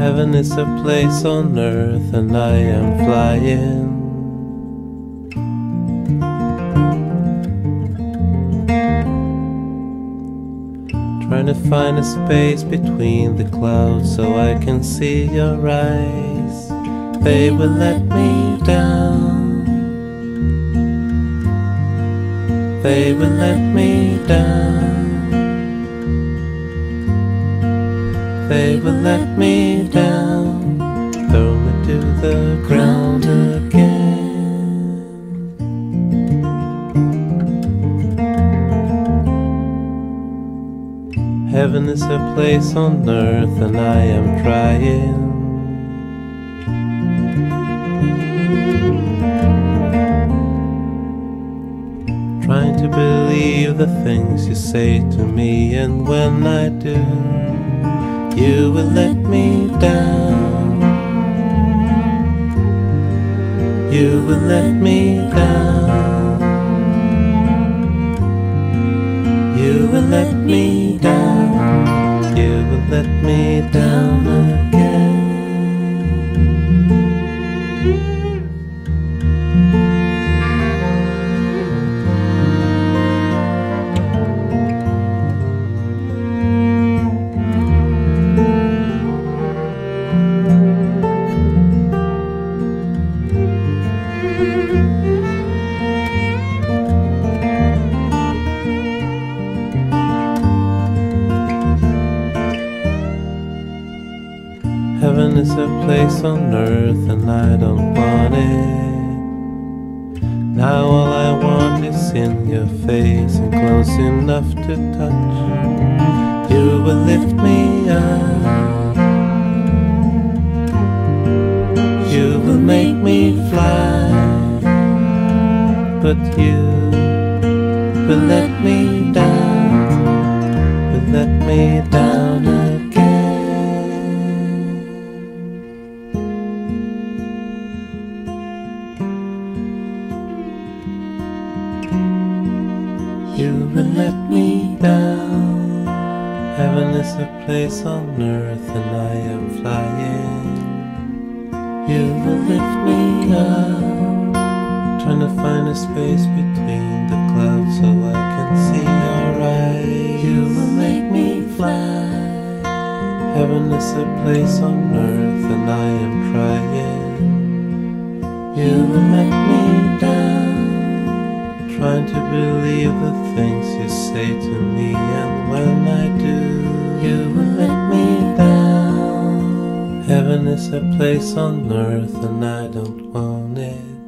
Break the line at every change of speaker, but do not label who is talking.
Heaven is a place on earth and I am flying. Trying to find a space between the clouds so I can see your eyes. They will let me down. They will let me down. They will let me down. Throw me to the ground again. Heaven is a place on earth and I am trying. Trying to believe the things you say to me, and when I do, you will let me down. You will let me down. You will let me down. You will let me down again. Heaven is a place on earth and I don't want it. Now all I want is in your face and close enough to touch. You will lift me up. You will make me fly. But you will let me down. Will let me down again. You will let me down. Heaven is a place on earth and I am flying. You will lift me up. Trying to find a space between the clouds so I can see your eyes. You will make me fly. Heaven is a place on earth and I am trying. You will let me down. Trying to believe the things you say to me, and when I do, you will let me down. Heaven is a place on earth and I don't want it.